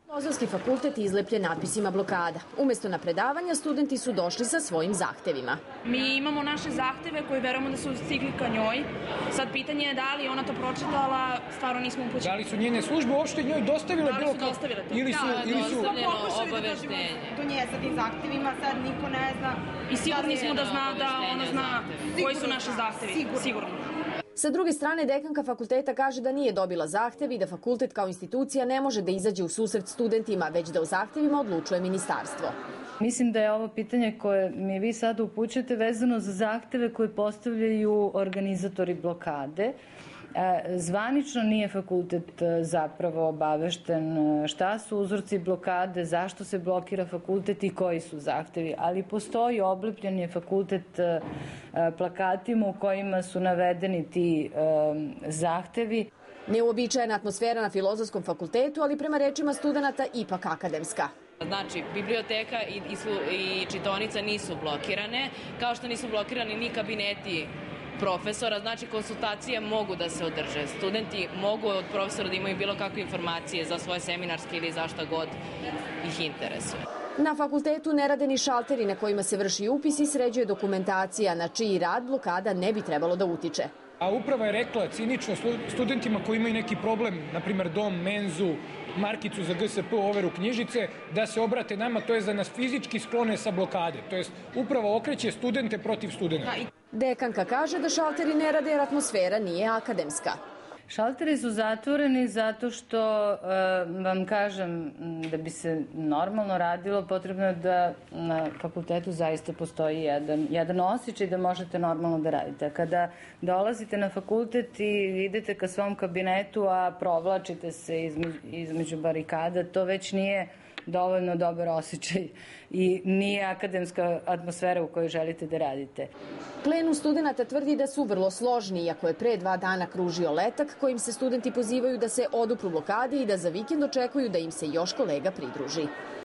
Filozofski fakultet je izlepljen natpisima blokada. Umesto na predavanja, studenti su došli sa svojim zahtevima. Mi imamo naše zahteve koje verujemo da su stigli ka njoj. Sad pitanje je da li ona to pročitala, stvarno nismo upućeni. Da li su njene službe uopšte njoj dostavile bilo kako? Ili su dostavljeno obaveštenje. Do nje sa tim zahtevima, sad niko ne zna. I sigurni smo da zna da ona zna koji su naši zahtevi. Sigurno. Sa druge strane, dekanka fakulteta kaže da nije dobila zahtev i da fakultet kao institucija ne može da izađe u susret studentima, već da o zahtevima odlučuje ministarstvo. Mislim da je ovo pitanje koje mi vi sada upućujete vezano za zahteve koje postavljaju organizatori blokade. Zvanično nije fakultet zapravo obavešten šta su uzroci blokade, zašto se blokira fakultet i koji su zahtevi, ali postoji, oblepljen je fakultet plakatima u kojima su navedeni ti zahtevi. Neuobičajena atmosfera na Filozofskom fakultetu, ali prema rečima studenata ipak akademska. Znači, biblioteka i čitaonica nisu blokirane, kao što nisu blokirani ni kabineti profesora, znači konsultacije mogu da se održe. Studenti mogu od profesora da imaju bilo kakve informacije za svoje seminarske ili za šta god ih interesuje. Na fakultetu ne rade ni šalteri na kojima se vrši upis i sređuje dokumentacija, na čiji rad blokada ne bi trebalo da utiče. A uprava je rekla cinično studentima koji imaju neki problem, na primjer dom, menzu, markicu za GSP, overu knjižice, da se obrate nama, to je za nas fizički sklone sa blokade. To jest uprava okreće studente protiv studenta. Dekanka kaže da šalteri ne rade jer atmosfera nije akademska. Šalteri su zatvoreni zato što, vam kažem, da bi se normalno radilo, potrebno je da na fakultetu zaista postoji jedan osjećaj da možete normalno da radite. Kada dolazite na fakultet i idete ka svom kabinetu, a provlačite se između barikada, to već nije dovoljno dobar osjećaj i nije akademska atmosfera u kojoj želite da radite. Plenum studenata tvrdi da su vrlo složni, iako je pre 2 dana kružio letak kojim se studenti pozivaju da se odupru blokadi i da za vikend očekuju da im se još kolega pridruži.